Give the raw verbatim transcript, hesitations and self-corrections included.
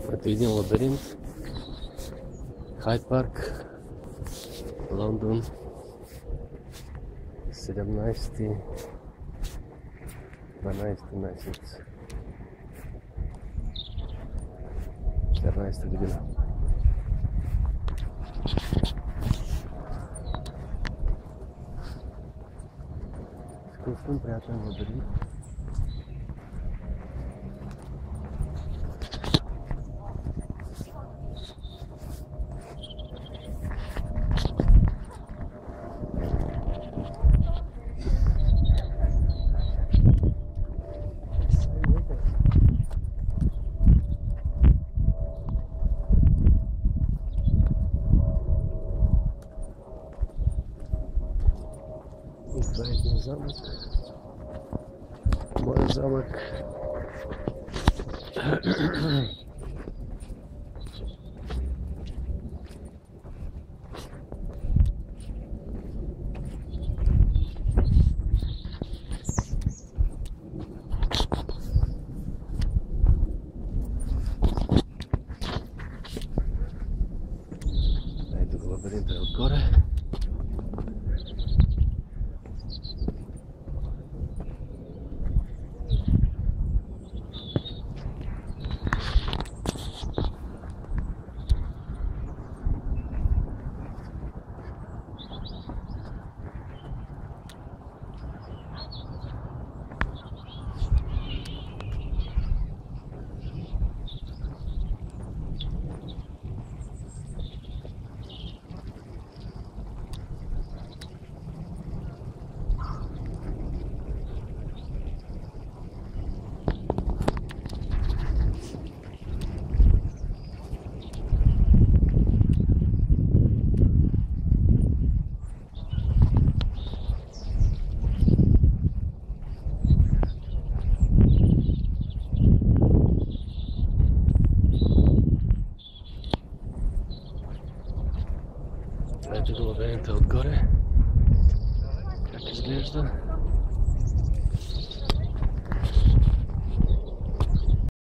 Ето един лабиринт. Хайд парк, Лондон, седемнайсети дванайсети месец четиринайсета година. Изкуствен приятен лабиринт. Това е един замък, моят замък. Ето го лабиринта е отгоре. Ето го лабиринта отгоре, как изглежда.